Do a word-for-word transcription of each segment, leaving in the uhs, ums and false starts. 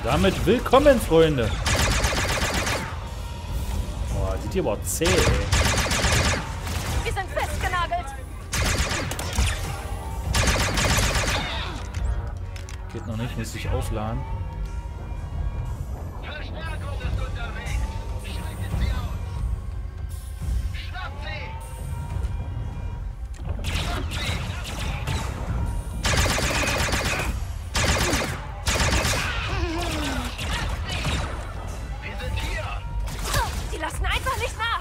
Damit willkommen, Freunde. Boah, sieht hier aber zäh, ey. Wir sind festgenagelt. Geht noch nicht, muss ich aufladen. Verstärkung ist unterwegs. Schreitet sie aus. Schnappt sie. Schnappt sie. Wir sind hier. Die lassen einfach nicht nach.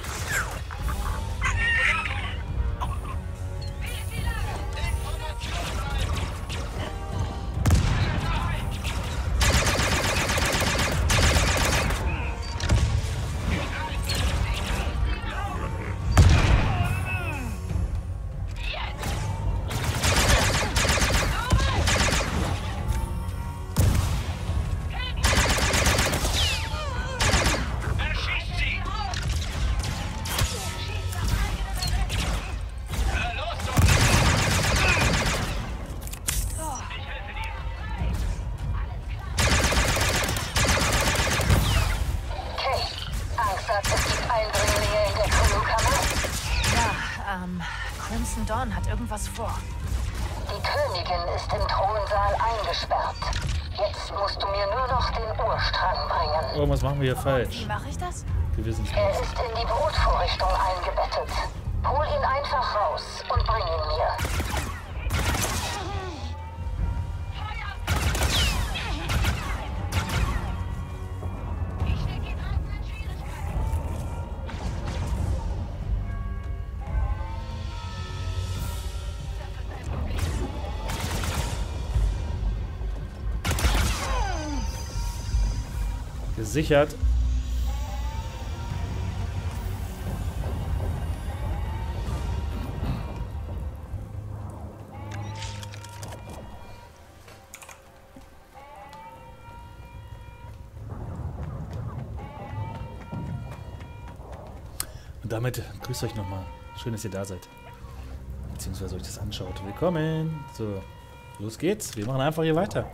Erschießt sie. Na los doch. Ich helfe dir. Okay. Angst hat, es gibt Eindringlinge in der Crewkammer. Ja, ähm, Crimson Dawn hat irgendwas vor. Die Königin ist im Thronsaal eingesperrt. Jetzt musst du mir nur noch den Urstrang bringen. Oh, was machen wir hier Wie falsch? mache ich das? Er Gewissenslos. ist in die Brutvorrichtung eingebettet. Hol ihn einfach raus und bring ihn mir. Gesichert. Und damit grüßt euch nochmal. Schön, dass ihr da seid. Beziehungsweise euch das anschaut. Willkommen. So, los geht's. Wir machen einfach hier weiter.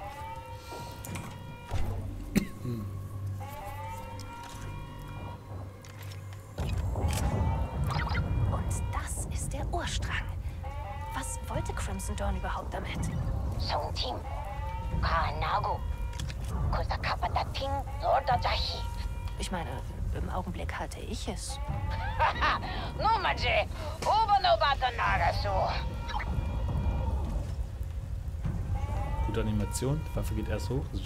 Und das ist der Urstrang. Was wollte Crimson Dawn überhaupt damit? Songtim. Kanago. Kusakapatating Nordajahi. Ich meine, im Augenblick halte ich es. Haha. Numaje. Obanobata Nagasu. Gute Animation. Die Waffe geht erst hoch.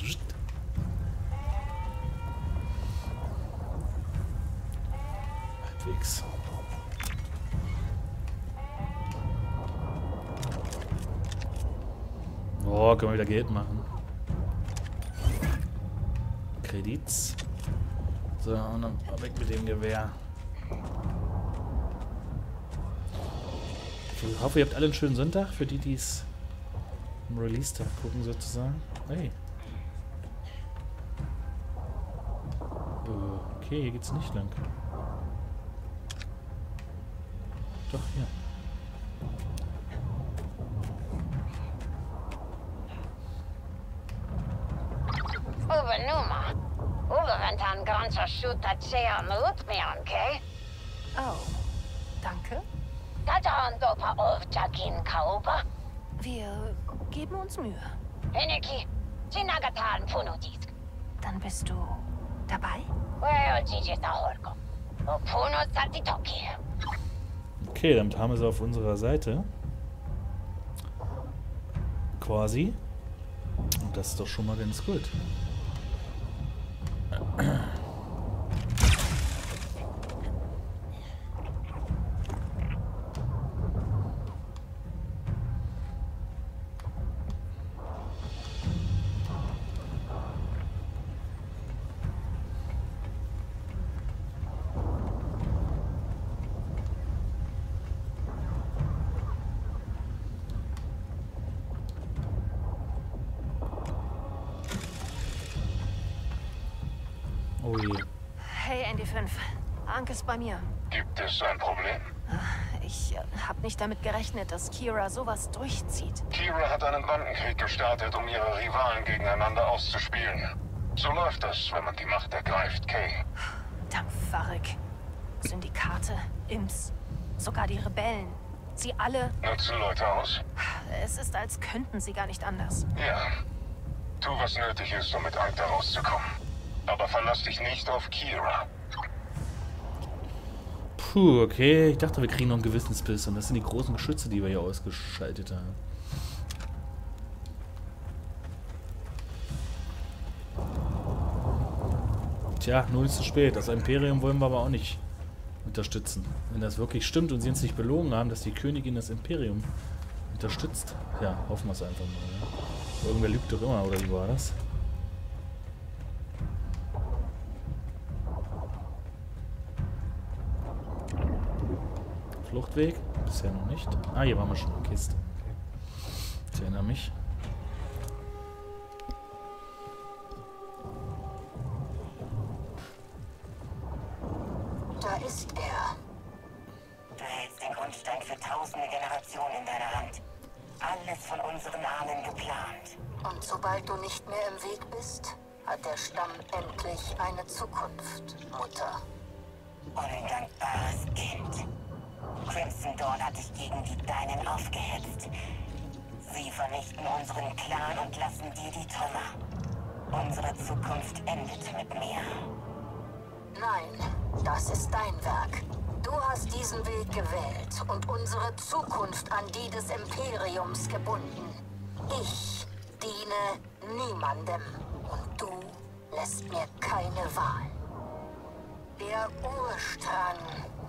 Halbwegs. Oh, können wir wieder Geld machen. Kredits. So, und dann weg mit dem Gewehr. Ich hoffe, ihr habt alle einen schönen Sonntag. Für die, die es im Release-Tag gucken, sozusagen. Hey. Okay, hier geht's nicht lang. Doch, hier. Ubenuma. Ubeventan ganzer Shooter Chea Mutmian, okay? Oh, danke. Tatan dopa of Jakin Kauba. Wir geben uns Mühe. Heneki. Chinagatan Punudisk. Dann bist du dabei? Well, Gigi Sahorko. Puno Satitoki. Okay, damit haben wir sie auf unserer Seite. Quasi. Und das ist doch schon mal ganz gut. Oh je. Hey, Andy fünf. Anke ist bei mir. Gibt es ein Problem? Ich äh, habe nicht damit gerechnet, dass Kira sowas durchzieht. Kira hat einen Bandenkrieg gestartet, um ihre Rivalen gegeneinander auszuspielen. So läuft das, wenn man die Macht ergreift, Kay. Dank Varric. Syndikate, Imps, sogar die Rebellen. Sie alle... Nutzen Leute aus? Es ist, als könnten sie gar nicht anders. Ja. Tu, was nötig ist, um mit Ankh rauszukommen. Aber verlass dich nicht auf Kira. Puh, okay. Ich dachte, wir kriegen noch einen Gewissensbiss. Und das sind die großen Geschütze, die wir hier ausgeschaltet haben. Tja, nun ist es zu spät. Das Imperium wollen wir aber auch nicht unterstützen. Wenn das wirklich stimmt und sie uns nicht belogen haben, dass die Königin das Imperium unterstützt. Ja, hoffen wir es einfach mal. Ja. Irgendwer lügt doch immer, oder wie war das? Fluchtweg? Bisher noch nicht. Ah, hier waren wir schon in der Kiste. Okay. Ich erinnere mich. Da ist er. Du hältst den Grundstein für tausende Generationen in deiner Hand. Alles von unseren Ahnen geplant. Und sobald du nicht mehr im Weg bist, hat der Stamm endlich eine Zukunft, Mutter. Undankbares Kind. Crimson Dawn hat dich gegen die Deinen aufgehetzt. Sie vernichten unseren Clan und lassen dir die Trümmer. Unsere Zukunft endet mit mir. Nein, das ist dein Werk. Du hast diesen Weg gewählt und unsere Zukunft an die des Imperiums gebunden. Ich diene niemandem und du lässt mir keine Wahl. Der Urstrang.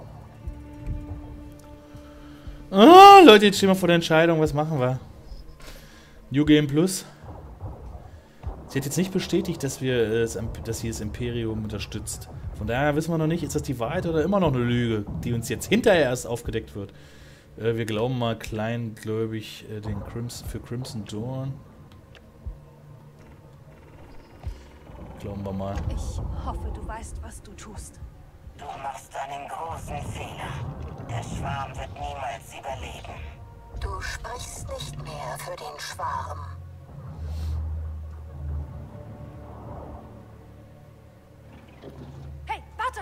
Ah, Leute, jetzt stehen wir vor der Entscheidung. Was machen wir? New Game Plus. Sie hat jetzt nicht bestätigt, dass wir äh, dass sie das Imperium unterstützt. Von daher wissen wir noch nicht, ist das die Wahrheit oder immer noch eine Lüge, die uns jetzt hinterher erst aufgedeckt wird. Äh, wir glauben mal kleingläubig äh, den Crimson, für Crimson Dawn. Glauben wir mal. Ich hoffe, du weißt, was du tust. Du machst einen großen Fehler. Der Schwarm wird niemals überleben. Du sprichst nicht mehr für den Schwarm. Hey, warte!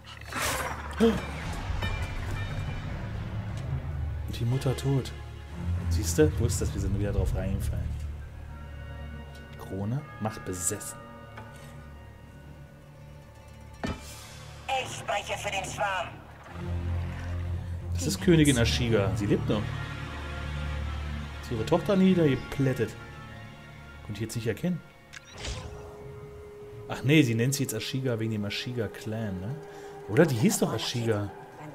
Die Mutter tot. Siehst du? Wusste, dass wir sind wieder drauf reingefallen. Krone macht besessen. Ich spreche für den Schwarm. Das ist Königin Ashiga. Sie lebt noch. Ist ihre Tochter niedergeplättet. Konnte ich jetzt nicht erkennen. Ach nee, sie nennt sie jetzt Ashiga wegen dem Ashiga-Clan, ne? Oder? Die hieß doch Ashiga.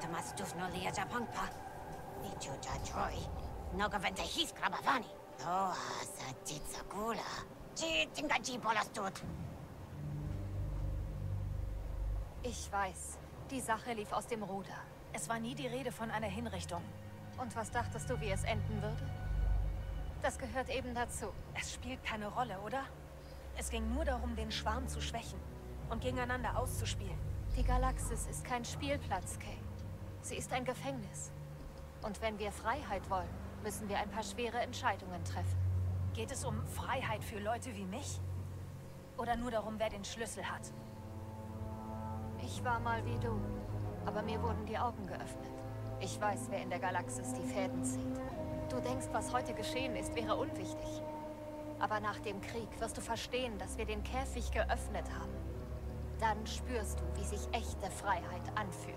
Ich weiß, die Sache lief aus dem Ruder. Es war nie die Rede von einer Hinrichtung. Und was dachtest du, wie es enden würde? Das gehört eben dazu. Es spielt keine Rolle, oder? Es ging nur darum, den Schwarm zu schwächen und gegeneinander auszuspielen. Die Galaxis ist kein Spielplatz, Kay. Sie ist ein Gefängnis. Und wenn wir Freiheit wollen, müssen wir ein paar schwere Entscheidungen treffen. Geht es um Freiheit für Leute wie mich? Oder nur darum, wer den Schlüssel hat? Ich war mal wie du, aber mir wurden die Augen geöffnet. Ich weiß, wer in der Galaxis die Fäden zieht. Du denkst, was heute geschehen ist, wäre unwichtig. Aber nach dem Krieg wirst du verstehen, dass wir den Käfig geöffnet haben. Dann spürst du, wie sich echte Freiheit anfühlt.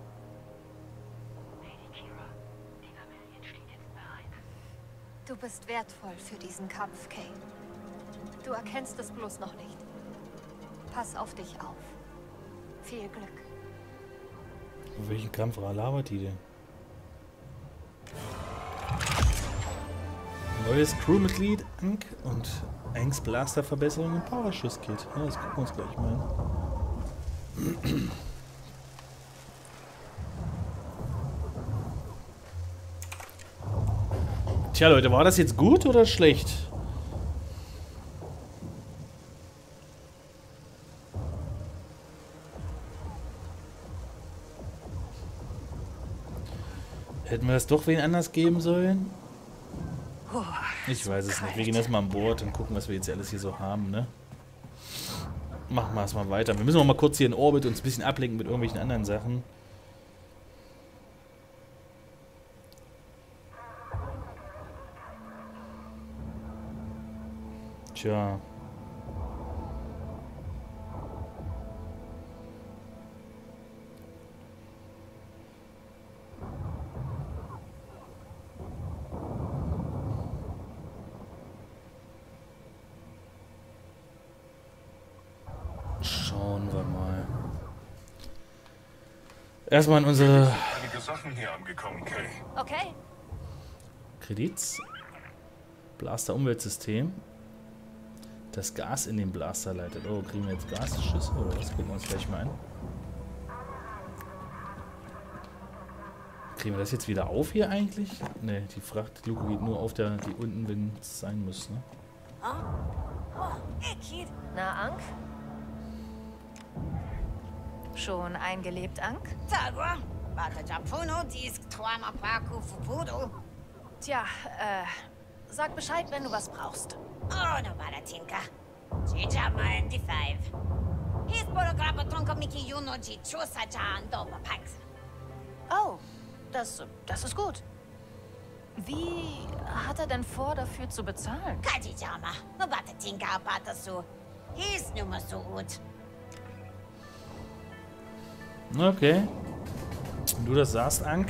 Lady Kira, die Rebellion steht jetzt bereit. Du bist wertvoll für diesen Kampf, Kay. Du erkennst es bloß noch nicht. Pass auf dich auf. Viel Glück. Welchen Kampf labert die denn? Neues Crewmitglied, Ankh und Ankhs Blaster-Verbesserung im Powerschuss-Kit. Ja, das gucken wir uns gleich mal an. Tja, Leute, war das jetzt gut oder schlecht? Hätten wir das doch wen anders geben sollen? Ich weiß es nicht. Wir gehen erstmal an Bord und gucken, was wir jetzt alles hier so haben, ne? machen wir es mal weiter. Wir müssen auch mal kurz hier in Orbit uns ein bisschen ablenken mit irgendwelchen anderen Sachen. Tja. Schauen wir mal. Erstmal in unsere Einige Sachen hier angekommen, Kay. Okay. Kredits. Blaster Umweltsystem. Das Gas in den Blaster leitet. Oh, kriegen wir jetzt Gasschüsse oder was? Gucken wir uns gleich mal an. Kriegen wir das jetzt wieder auf hier eigentlich? Ne, die Frachtluke geht nur auf der, die unten, wenn es sein muss, ne? Na, Ank? Schon eingelebt, Ank? Tagua, Bata Japuno, dies Tuama Paku Fupudo. Tja, äh, sag Bescheid, wenn du was brauchst. Oh, no bada Tinka. Chicha man die five. His porograppa tronco Miki Yuno Ji Chusa Jan Doba Pax. Oh, das, das ist gut. Wie hat er denn vor, dafür zu bezahlen? Kaji Jama, no bata Tinka Bata Su. His Nummer so gut. Okay. Wenn du das sagst, Ank.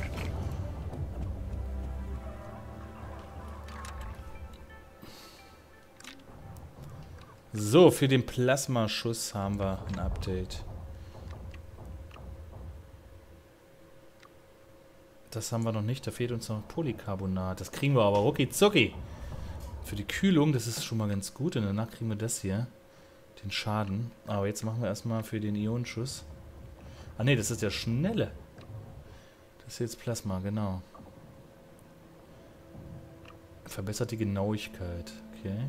So, für den Plasmaschuss haben wir ein Update. Das haben wir noch nicht. Da fehlt uns noch Polycarbonat. Das kriegen wir aber rucki zucki. Für die Kühlung, das ist schon mal ganz gut. Und danach kriegen wir das hier. Den Schaden. Aber jetzt machen wir erstmal für den Ionenschuss. Ah ne, das ist der schnelle. Das ist jetzt Plasma, genau. Verbessert die Genauigkeit. Okay.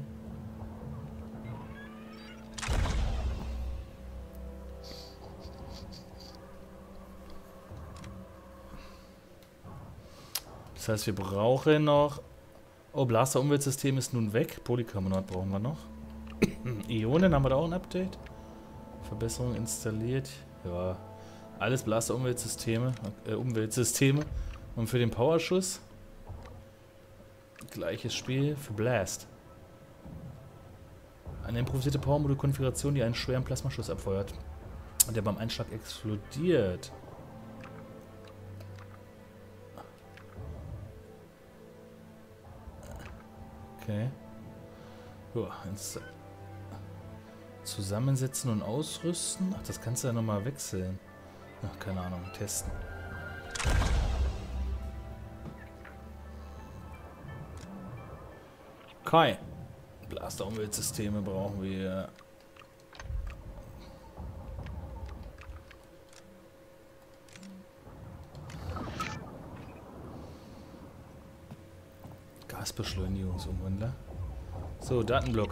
Das heißt, wir brauchen noch... Oh, Blaster-Umweltsystem ist nun weg. Polycarbonat brauchen wir noch. Ionen, haben wir da auch ein Update? Verbesserung installiert. Ja, alles Blaster-Umweltsysteme. Äh, Umweltsysteme. Und für den Powerschuss... Gleiches Spiel für Blast. Eine improvisierte Power-Modul-Konfiguration, die einen schweren Plasmaschuss abfeuert. Und der beim Einschlag explodiert. Okay. Ja, ins Zusammensetzen und ausrüsten. Ach, das kannst du ja nochmal wechseln. Ach, keine Ahnung, testen. Okay. Blaster-Umweltsysteme brauchen wir. Gasbeschleunigungsumwandler. So, Datenblock.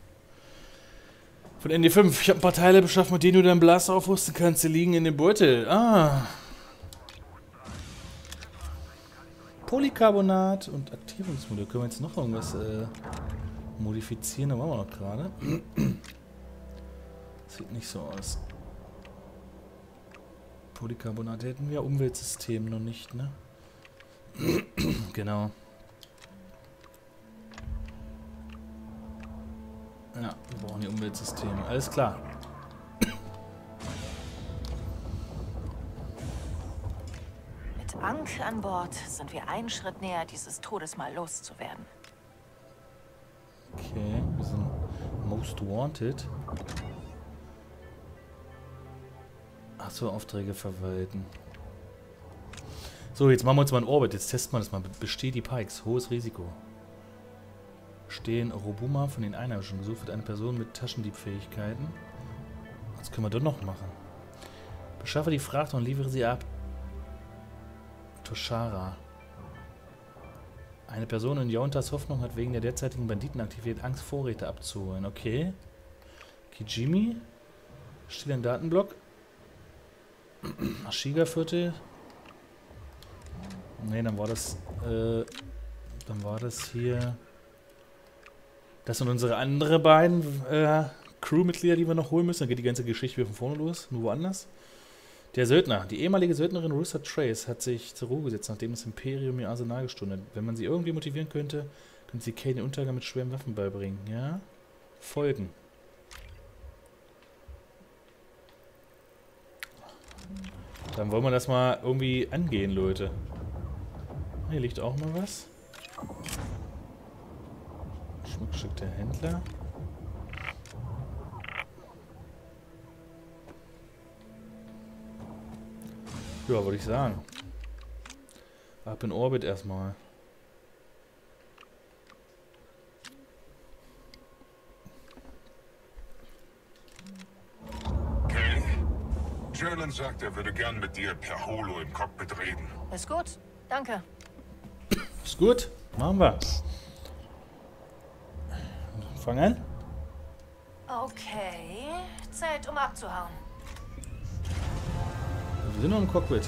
Von N D fünf. Ich habe ein paar Teile beschafft, mit denen du deinen Blaster aufrüsten kannst. Die liegen in dem Beutel. Ah. Polycarbonat und Aktivungsmodul. Können wir jetzt noch irgendwas äh, modifizieren? Da waren wir noch gerade. Sieht nicht so aus. Polycarbonat hätten wir. Umweltsystem noch nicht, ne? Genau. Ja, wir brauchen die Umweltsysteme. Alles klar. Mit Ank an Bord sind wir einen Schritt näher, dieses Todesmal loszuwerden. Okay, wir sind Most Wanted. Achso, Aufträge verwalten. So, jetzt machen wir uns mal in Orbit. Jetzt testen wir das mal. Besteht die Pikes. Hohes Risiko. Stehen Robuma von den Einheimischen. Gesucht wird eine Person mit Taschendiebfähigkeiten. Was können wir dort noch machen? Beschaffe die Fracht und liefere sie ab. Toshara. Eine Person in Yontas Hoffnung hat wegen der derzeitigen Banditenaktivität Angst, Vorräte abzuholen. Okay. Kijimi. Steht ein Datenblock. Ashiga-Viertel. Ne, dann war das... Äh, dann war das hier... Das sind unsere andere beiden äh, Crewmitglieder, die wir noch holen müssen. Dann geht die ganze Geschichte wieder von vorne los, nur woanders. Der Söldner. Die ehemalige Söldnerin Rooster Trace hat sich zur Ruhe gesetzt, nachdem das Imperium ihr Arsenal gestundet hat. Wenn man sie irgendwie motivieren könnte, könnte sie Kane den Untergang mit schweren Waffen beibringen. Ja? Folgen. Dann wollen wir das mal irgendwie angehen, Leute. Hier liegt auch mal was. Schmuckstück der Händler. Ja, würde ich sagen. Ab in Orbit erstmal. Okay. Jalen sagt, er würde gern mit dir per Holo im Cockpit reden. Ist gut. Danke. Ist gut. Machen wir. Fang an. Okay. Zeit, um abzuhauen. Wir sind noch im Cockpit.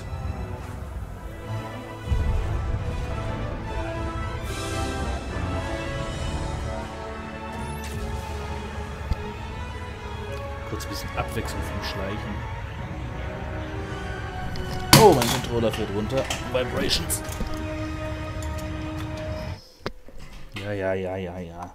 Kurz ein bisschen Abwechslung vom Schleichen. Oh, mein Controller fällt runter. Vibrations. Ja, ja, ja, ja, ja.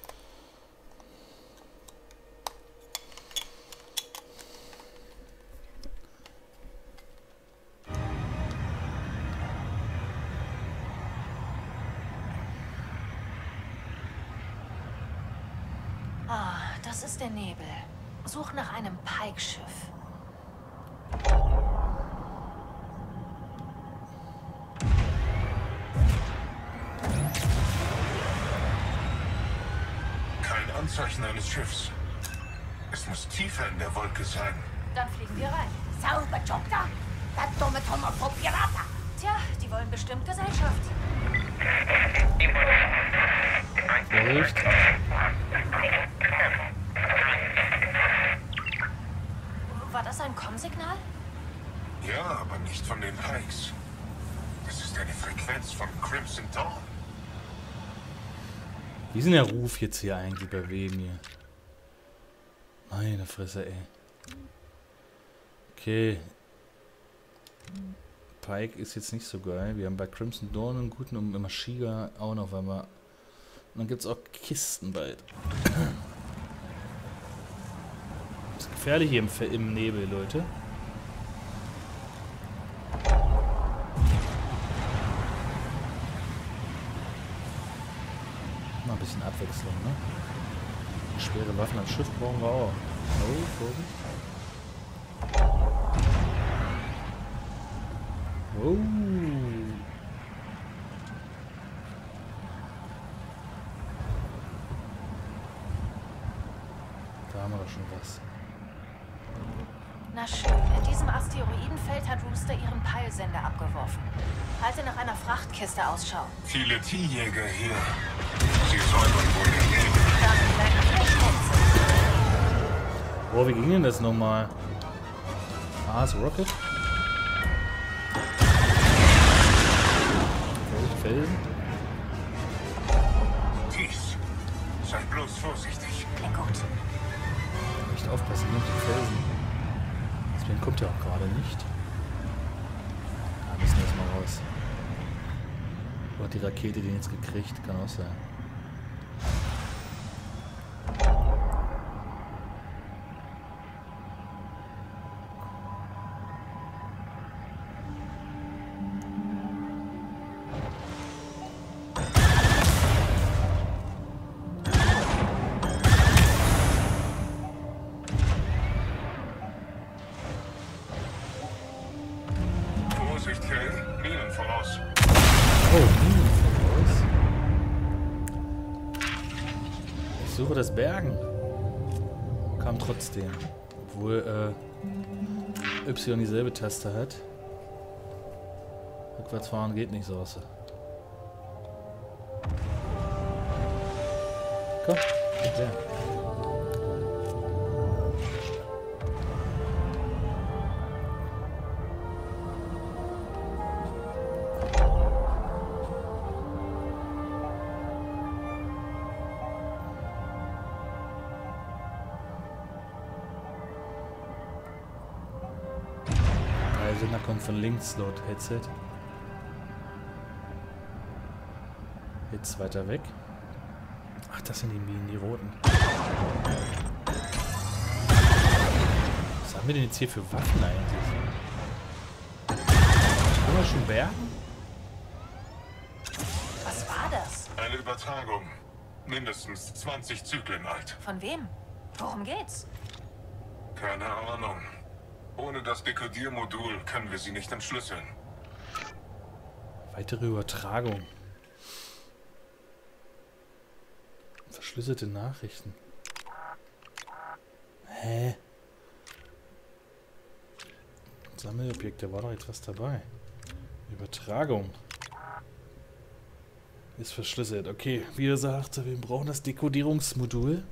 Ah, das ist der Nebel. Such nach einem Pike-Schiff. Kein Anzeichen eines Schiffs. Es muss tiefer in der Wolke sein. Dann fliegen wir rein. Sauber, Doktor! Das dumme Tomopop Pirata! Tja, die wollen bestimmt Gesellschaft. Bericht. War das ein Kommsignal? Ja, aber nicht von den Pikes. Das ist eine Frequenz von Crimson Dawn. Wie ist denn der Ruf jetzt hier eigentlich bei wem hier? Meine Fresse, ey. Okay. Pike ist jetzt nicht so geil. Wir haben bei Crimson Dawn einen guten und im Mashiga auch noch, weil wir... Und dann gibt es auch Kisten bald. Das ist gefährlich hier im, im Nebel, Leute. Mal ein bisschen Abwechslung, ne? Schwere Waffen als Schiff brauchen wir auch. Oh, Vorsicht. Oh. Da haben wir doch schon was. Na schön, in diesem Asteroidenfeld hat Rooster ihren Peilsender abgeworfen. Halte nach einer Frachtkiste Ausschau. Viele T-Jäger hier. Sie säubern wohl den Nebel. Dann bleib auf der Spitze. Boah, wie ging denn das nochmal? Mars Rocket? Felsen? Dies. Sei bloß vorsichtig. Klingt gut. Echt aufpassen, nicht die Felsen. Deswegen kommt er auch gerade nicht. Da müssen wir erstmal raus. Wo hat die Rakete den jetzt gekriegt? Kann auch sein. Vorsicht, Kay. Minen voraus. Oh, Minen voraus. Ich suche das Bergen. Kam trotzdem. Obwohl äh, Y dieselbe Taste hat. Rückwärts fahren geht nicht so aus. Komm, ja. Sender kommt von links laut Headset. Jetzt weiter weg. Ach, das sind die Minen, die roten. Was haben wir denn jetzt hier für Waffen eigentlich? Kann man schon bergen? Was war das? Eine Übertragung. Mindestens zwanzig Zyklen alt. Von wem? Worum geht's? Keine Ahnung. Ohne das Dekodiermodul können wir sie nicht entschlüsseln. Weitere Übertragung. Verschlüsselte Nachrichten. Hä? Sammelobjekte, war doch jetzt was dabei. Übertragung. Ist verschlüsselt. Okay, wie er sagte, wir brauchen das Dekodierungsmodul.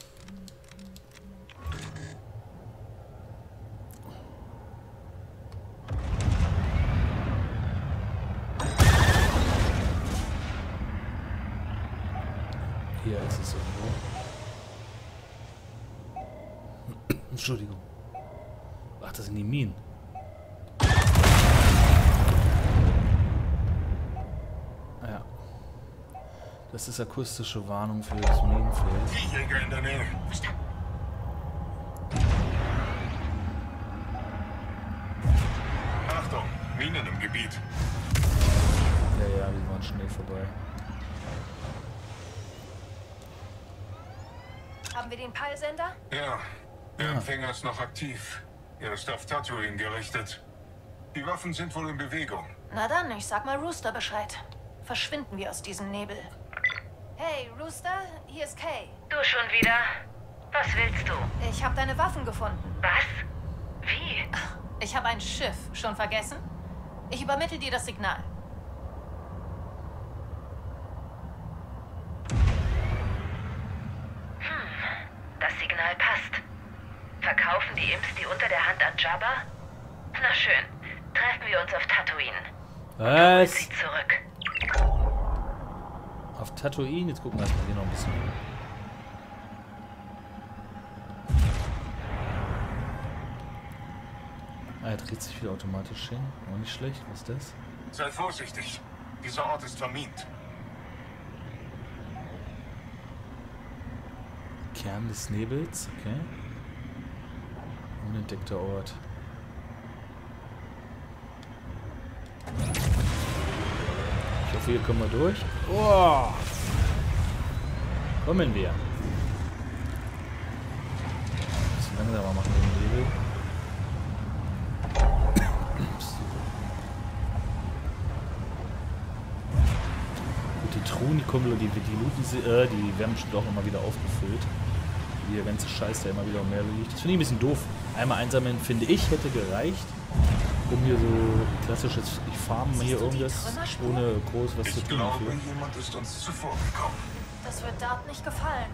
Hier ist es irgendwo. Entschuldigung. Ach, das sind die Minen. Ja. Das ist akustische Warnung für das Minenfeld. Viehjäger in der Nähe. Verstanden. Achtung, Minen im Gebiet. Ja, ja, die waren schnell vorbei. Haben wir den Peilsender? Ja, der Empfänger ist noch aktiv. Er ist auf Tatooine gerichtet. Die Waffen sind wohl in Bewegung. Na dann, ich sag mal Rooster Bescheid. Verschwinden wir aus diesem Nebel. Hey, Rooster, hier ist Kay. Du schon wieder? Was willst du? Ich habe deine Waffen gefunden. Was? Wie? Ich habe ein Schiff. Schon vergessen? Ich übermittle dir das Signal. Das Signal passt. Verkaufen die Imps die unter der Hand an Jabba? Na schön. Treffen wir uns auf Tatooine. Hol Was? sie zurück. Auf Tatooine? Jetzt gucken wir erstmal hier noch ein bisschen. Ah, er dreht sich wieder automatisch hin. Auch nicht schlecht. Was ist das? Sei vorsichtig. Dieser Ort ist vermint. Kern des Nebels. Okay. Unentdeckter Ort. Ich hoffe, hier kommen wir durch. Oh! Kommen wir. Ein bisschen langsamer machen wir den Nebel. Gut, die Truhen, die kommen, die, die looten sie, äh, die werden bestimmt auch immer wieder aufgefüllt. Wie der ganze Scheiß, der immer wieder umher liegt. Das finde ich ein bisschen doof. Einmal einsammeln, finde ich, hätte gereicht. Um hier so klassisches, ich farm hier irgendwas, ohne groß was zu Ich tun glaube, dafür. jemand ist uns zuvor gekommen. Das wird Dart nicht gefallen.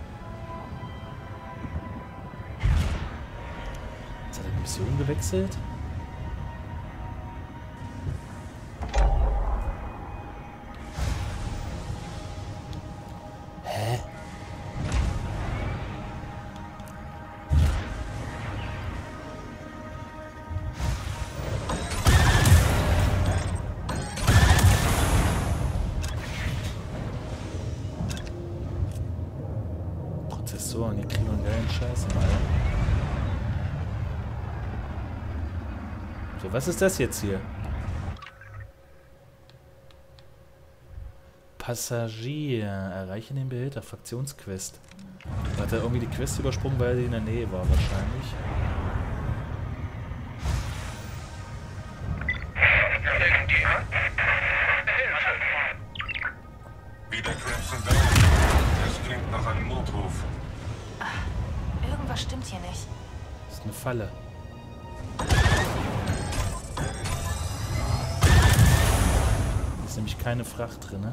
Jetzt hat er die Mission gewechselt. Hä? Prozessoren, die kriegen einen geilen Scheiß im Alter. So, was ist das jetzt hier? Passagier. Erreichen den Behälter. Fraktionsquest. Da hat er irgendwie die Quest übersprungen, weil er in der Nähe war wahrscheinlich. Wieder Crimson Dawn. Es klingt nach einem Notruf. Irgendwas stimmt hier nicht. Das ist eine Falle. Hier ist nämlich keine Fracht drin, ne?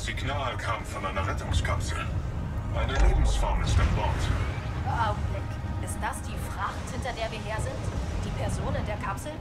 Das Signal kam von einer Rettungskapsel. Eine Lebensform ist an Bord. Augenblick. Ist das die Fracht, hinter der wir her sind? Die Person in der Kapsel?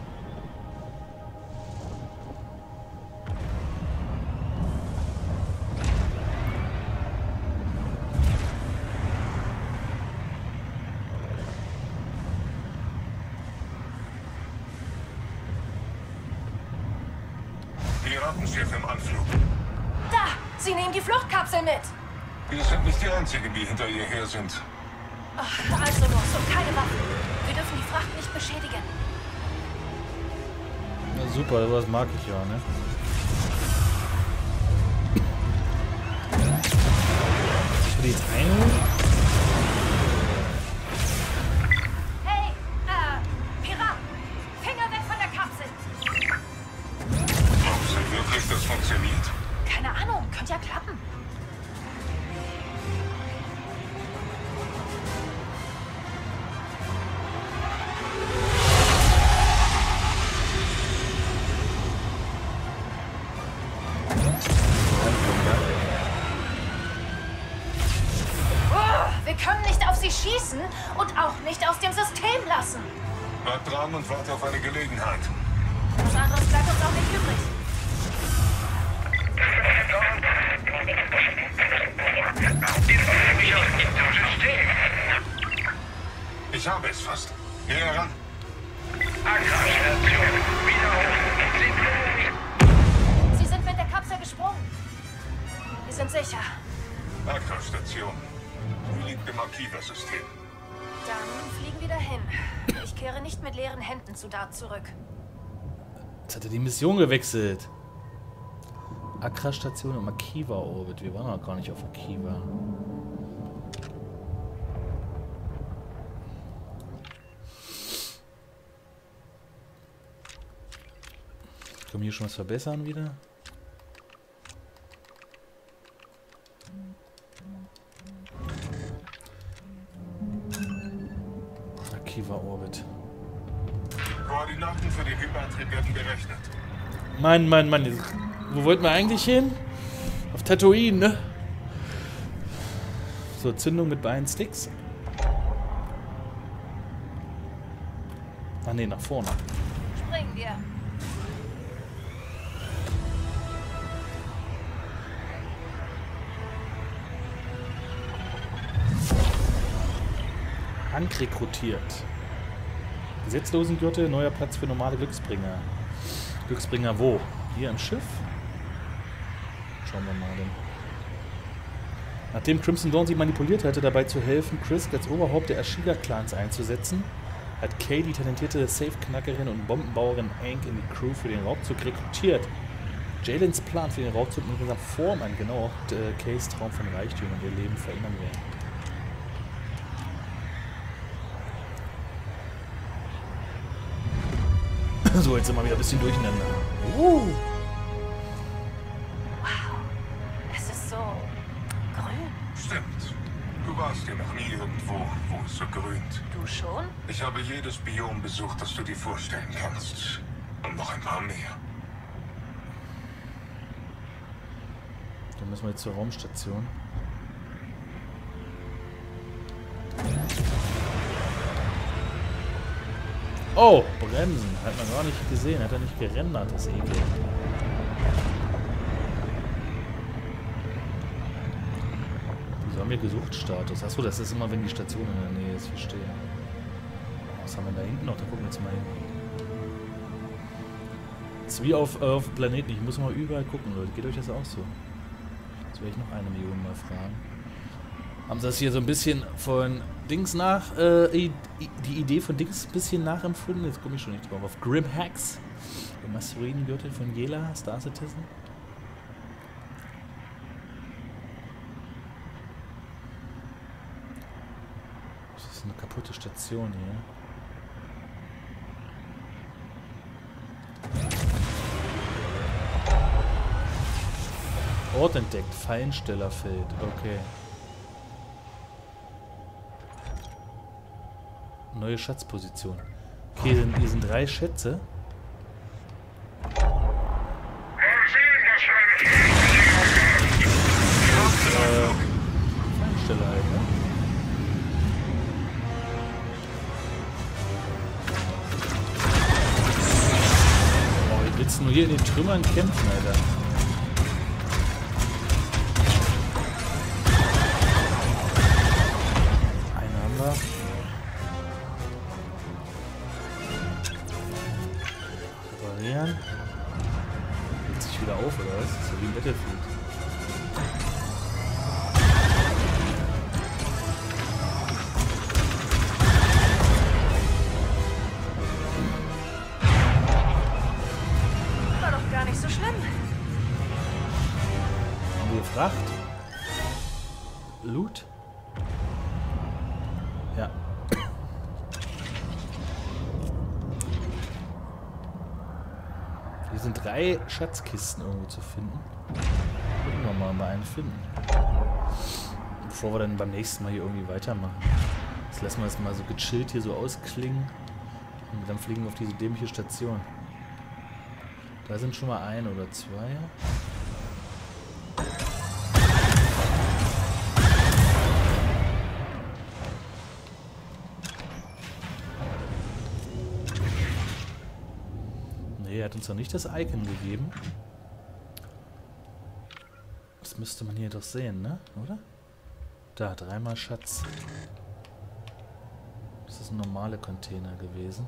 Piratenschiff im Anflug. Da! Sie nehmen die Fluchtkapsel mit! Wir sind nicht die Einzigen, die hinter ihr her sind. Ach, also los und keine Waffen. Wir dürfen die Fracht nicht beschädigen. Ja, super, sowas mag ich ja, ne? Ich will jetzt einholen. Hey, äh, Pirat! Finger weg von der Kapsel! Glaubst du wirklich, das funktioniert? Keine Ahnung, könnte ja klappen. Wir können nicht auf sie schießen und auch nicht aus dem System lassen. Bleib dran und warte auf eine Gelegenheit. Was anderes bleibt uns auch nicht übrig. Ich habe es fast. Geh heran. Sie sind mit der Kapsel gesprungen. Wir sind sicher. Accra-Station. Sie liegt im Akiva-System. Dann fliegen wir dahin. Ich kehre nicht mit leeren Händen zu Dart zurück. Jetzt hat er die Mission gewechselt. Accra-Station im Akiva-Orbit. Wir waren noch gar nicht auf Akiva. Können wir hier schon was verbessern wieder? Akiva-Orbit. Koordinaten für den Hyperantrieb werden berechnet. Mann, Mann, Mann. Wo wollten wir eigentlich hin? Auf Tatooine, ne? So, Zündung mit beiden Sticks. Ah, ne, nach vorne. Springen wir. Hank rekrutiert. Gesetzlosengürtel, neuer Platz für normale Glücksbringer. Glücksbringer wo? Hier im Schiff? Schauen wir mal denn. Nachdem Crimson Dawn sie manipuliert hatte, dabei zu helfen, Chris als Oberhaupt der Ashiga-Clans einzusetzen, hat Kay die talentierte Safe-Knackerin und Bombenbauerin Hank in die Crew für den Raubzug rekrutiert. Jaylens Plan für den Raubzug nimmt langsam Form an, genau auch äh, Kays Traum von Reichtum und ihr Leben verändern werden. So, jetzt sind wir wieder ein bisschen durcheinander. Uh. Wow. Es ist so grün. Stimmt. Du warst ja noch nie irgendwo, wo es so grünt. Du schon? Ich habe jedes Biom besucht, das du dir vorstellen kannst. Und noch ein paar mehr. Dann müssen wir jetzt zur Raumstation. Oh, Bremsen. Hat man gar nicht gesehen. Hat er nicht gerendert, das Ekel. Wieso haben wir Gesuchtstatus? Achso, das ist immer, wenn die Station in der Nähe ist. Verstehe. Was haben wir da hinten noch? Da gucken wir jetzt mal hin. Das ist wie auf, äh, auf Planeten. Ich muss mal überall gucken, Leute. Geht euch das auch so? Jetzt werde ich noch eine Million mal fragen. Haben sie das hier so ein bisschen von Dings nach, äh, die Idee von Dings ein bisschen nachempfunden? Jetzt komme ich schon nicht drauf. Auf Grim Hacks, der Masquerade-Gürtel von Yela, Star Citizen. Das ist eine kaputte Station hier. Ort entdeckt, Fallenstellerfeld, okay. Neue Schatzposition. Okay, sind, hier sind drei Schätze. in den Trümmern kämpfen, Alter. Einen haben wir. Reparieren. Legt sich wieder auf, oder was? Das ist ja wie ein Battlefield. Fracht. Loot. Ja. Hier sind drei Schatzkisten irgendwo zu finden. Gucken wir mal, ob wir eine finden. Bevor wir dann beim nächsten Mal hier irgendwie weitermachen. Jetzt lassen wir das mal so gechillt hier so ausklingen. Und dann fliegen wir auf diese dämliche Station. Da sind schon mal ein oder zwei. Er hat uns noch nicht das Icon gegeben. Das müsste man hier doch sehen, ne? Oder? Da, dreimal Schatz. Das ist ein normaler Container gewesen.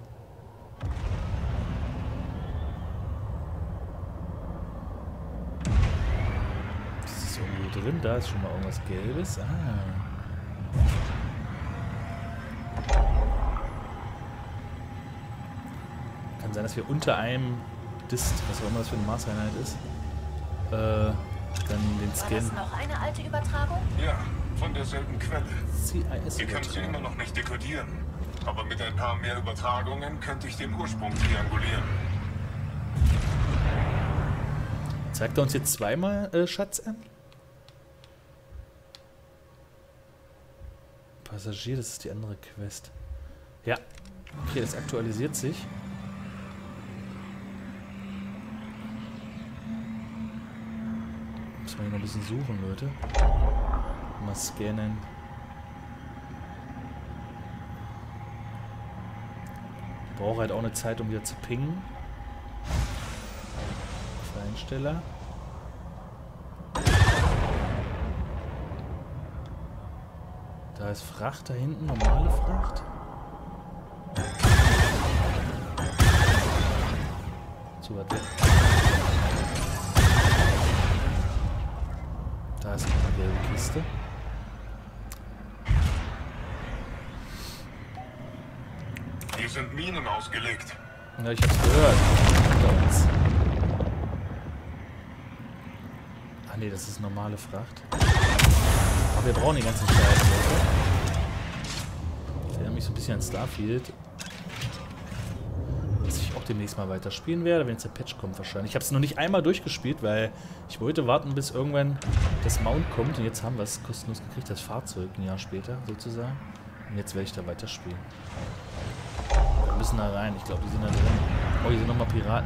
Das ist irgendwo drin. Da ist schon mal irgendwas Gelbes. Ah. Kann sein, dass wir unter einem Dist, was auch immer das für eine Maßeinheit ist, äh, dann den Scan... War das noch eine alte Übertragung? Ja, von derselben Quelle. C I S Ihr könnt sie immer noch nicht dekodieren. Aber mit ein paar mehr Übertragungen könnte ich den Ursprung triangulieren. Zeigt er uns jetzt zweimal äh, Schatz an? Passagier, das ist die andere Quest. Ja. Okay, das aktualisiert sich. Müssen wir hier noch ein bisschen suchen, Leute. Mal scannen. Ich brauche halt auch eine Zeit, um wieder zu pingen. Einsteller. Da ist Fracht da hinten, normale Fracht. So, warte. Da ist noch eine gelbe Kiste. Hier sind Minen ausgelegt. Ja, ich hab's gehört. Hinter uns. Ah ne, das ist normale Fracht. Aber wir brauchen die ganzen Scheiße, Leute. Das erinnert mich so ein bisschen an Starfield. Was ich auch demnächst mal weiterspielen werde, wenn jetzt der Patch kommt wahrscheinlich. Ich habe es noch nicht einmal durchgespielt, weil ich wollte warten, bis irgendwann das Mount kommt. Und jetzt haben wir es kostenlos gekriegt, das Fahrzeug, ein Jahr später sozusagen. Und jetzt werde ich da weiterspielen. Wir müssen da rein, ich glaube, die sind da drin. Oh, hier sind nochmal Piraten.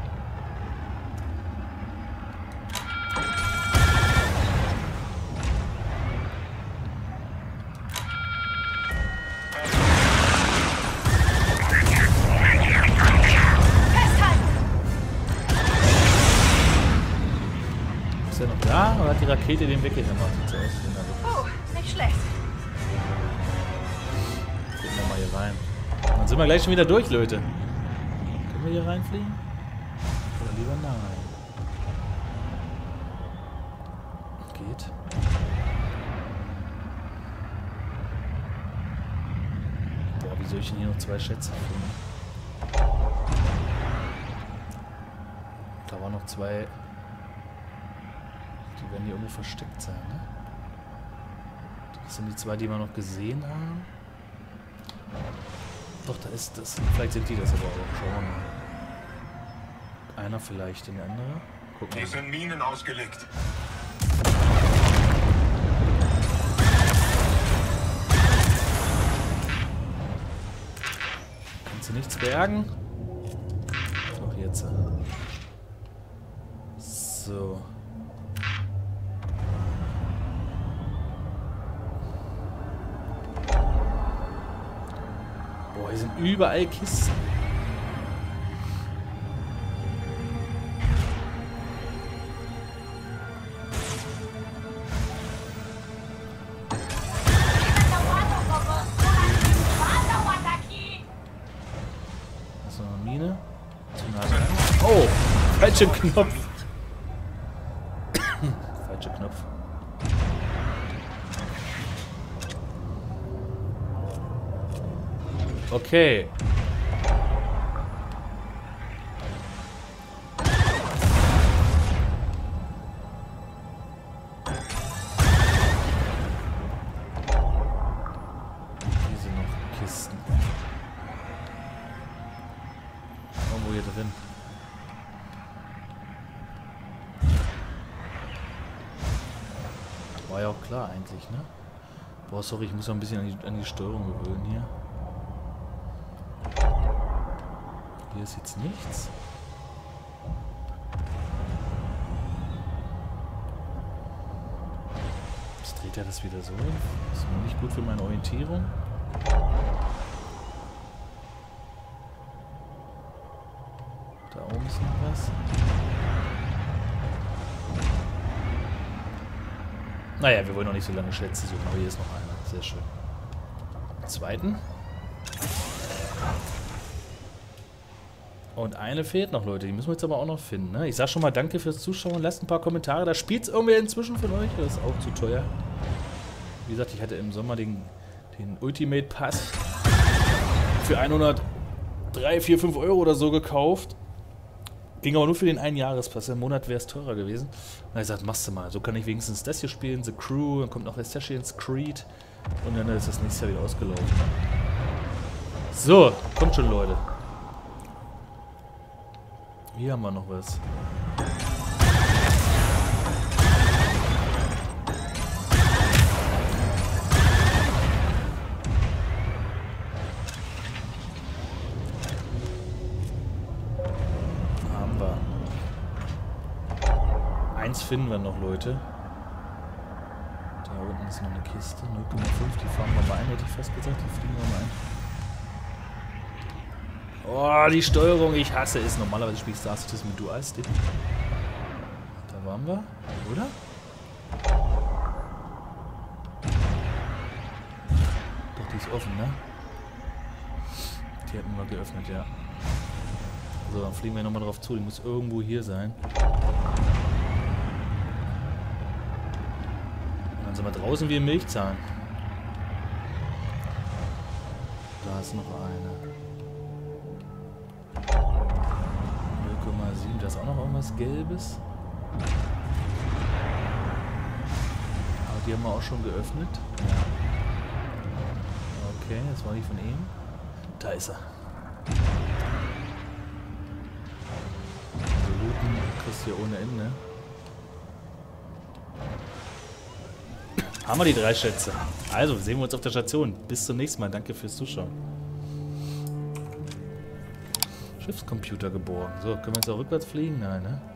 Ist er noch da oder hat die Rakete den weggehämmert? Oh, nicht schlecht. Gucken wir mal hier rein. Dann sind wir gleich schon wieder durch, Leute. Können wir hier reinfliegen? Oder lieber nein? Geht. Boah, wie soll ich denn hier noch zwei Schätze finden? Da waren noch zwei. Die werden hier irgendwo versteckt sein, ne? Das sind die zwei, die wir noch gesehen haben. Doch, da ist das. Vielleicht sind die das aber auch. Schauen wir mal. Einer vielleicht, den andere. Guck mal. Hier sind Minen ausgelegt. Kannst du nichts bergen? Doch, jetzt. So. Boah, hier sind überall Kisten. Falscher Knopf. Falscher Knopf. Okay. Hier sind noch Kisten. Irgendwo hier drin. War ja auch klar eigentlich, ne? Boah, sorry, ich muss noch ein bisschen an die, an die Steuerung gewöhnen hier. Hier ist jetzt nichts. Jetzt dreht er das wieder so. Das ist nicht gut für meine Orientierung. Da oben ist noch was. Naja, wir wollen noch nicht so lange Schätze suchen, aber hier ist noch einer. Sehr schön. Zweiten. Und eine fehlt noch, Leute. Die müssen wir jetzt aber auch noch finden. Ne? Ich sag schon mal danke fürs Zuschauen. Lasst ein paar Kommentare. Da spielt es irgendwer inzwischen von euch. Das ist auch zu teuer. Wie gesagt, ich hatte im Sommer den, den Ultimate Pass für hundertdrei, vier, fünf Euro oder so gekauft. Ging aber nur für den einen Jahrespass. Im Monat wäre es teurer gewesen. Und dann habe ich gesagt, machst du mal. So kann ich wenigstens das hier spielen. The Crew. Dann kommt noch Assassin's Creed. Und dann ist das nächste Jahr wieder ausgelaufen. So, kommt schon, Leute. Hier haben wir noch was. Haben wir. Eins finden wir noch, Leute. Da unten ist noch eine Kiste. null Komma fünf, die fahren wir mal ein, hätte ich fast gesagt. Die fliegen wir mal ein. Oh, die Steuerung, ich hasse es. Normalerweise spiele ich Star Citizen mit Dual-Stick. Da waren wir, oder? Doch, die ist offen, ne? Die hätten wir geöffnet, ja. So, dann fliegen wir nochmal drauf zu. Die muss irgendwo hier sein. Und dann sind wir draußen wie im Milchzahn. Da ist noch eine. Da ist auch noch irgendwas Gelbes. Aber die haben wir auch schon geöffnet. Ja. Okay, das war die von ihm. Da ist er. Also looten kriegst du hier ohne Ende. Haben wir die drei Schätze. Also, sehen wir uns auf der Station. Bis zum nächsten Mal. Danke fürs Zuschauen. Schiffscomputer geborgen. So, können wir jetzt auch rückwärts fliegen? Nein, ne?